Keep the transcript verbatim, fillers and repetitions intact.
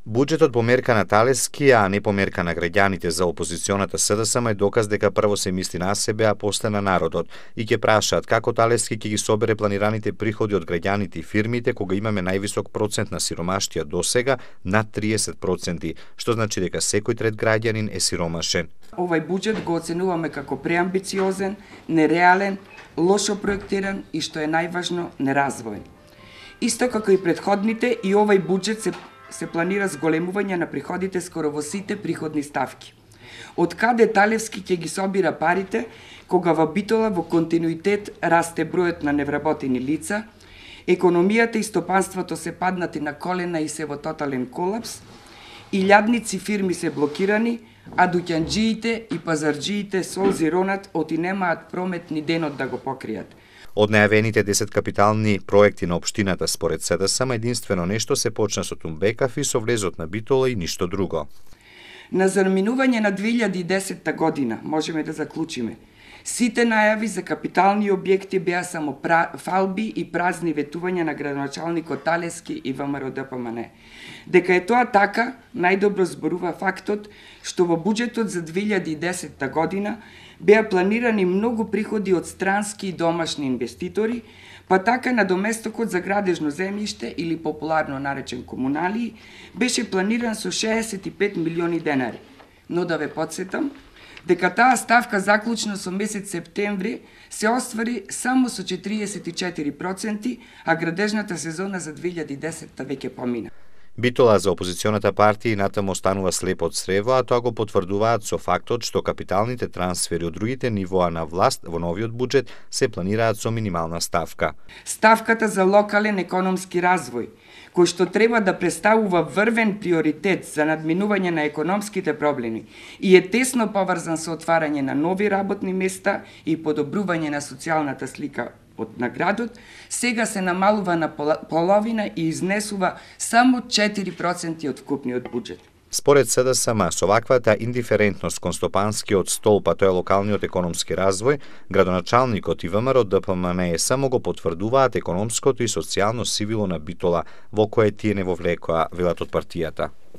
Буџетот померка на Талески, а не померка на граѓаните за опозиционата СДСМ е доказ дека прво се мисли на себе, а после на народот. И ќе прашаат како Талески ќе ги собере планираните приходи од граѓаните и фирмите кога имаме највисок процент на сиромаштија досега, над триесет проценти, што значи дека секој трет граѓанин е сиромашен. Овај буџет го оценуваме како преамбициозен, нереален, лошо проектиран и што е најважно, неразвоен. Исто како и претходните, и овај буџет се се планира зголемување на приходите скоро во сите приходни ставки. Од каде Талевски ќе ги собира парите, кога во Битола во континуитет расте бројот на невработени лица, економијата и стопанството се паднати на колена и се во тотален колапс, илјадници фирми се блокирани, а дуќанџиите и пазарџиите солзи ронат оти немаат промет ни денот да го покријат. Од најавените десет капитални проекти на општината според СДСМ единствено нешто се почна со Тумбекафи, со влезот на Битола и ништо друго. На заминување на две илјади и десета година можеме да заклучиме. Сите најави за капитални објекти беа само фалби и празни ветувања на градоначалникот Талески и ВМРО Д П М Н. Дека е тоа така, најдобро зборува фактот што во буџетот за две илјади и десета година беа планирани многу приходи од странски и домашни инвеститори, па така надоместокот за градежно земјиште или популарно наречен комуналии беше планиран со шеесет и пет милиони денари. Но да ве потсетам дека таа ставка заклучно со месец септември се оствари само со четириесет и четири проценти, а градежната сезона за две илјади и десета веќе помина. Битола за опозиционата партија и натаму останува слеп од црево, а тоа го потврдуваат со фактот што капиталните трансфери од другите нивоа на власт во новиот буџет се планираат со минимална ставка. Ставката за локален економски развој, кој што треба да представува врвен приоритет за надминување на економските проблеми и е тесно поврзан со отварање на нови работни места и подобрување на социјалната слика од наградот, сега се намалува на половина и изнесува само четири проценти од вкупниот буџет. Според СДСМ, со ваквата индиферентност кон стопанскиот столб, а тоа е локалниот економски развој, градоначалникот и ВМРО Д П М Н само го потврдуваат економското и социјално сивило на Битола, во кое тие не вовлекоа, велат од партијата.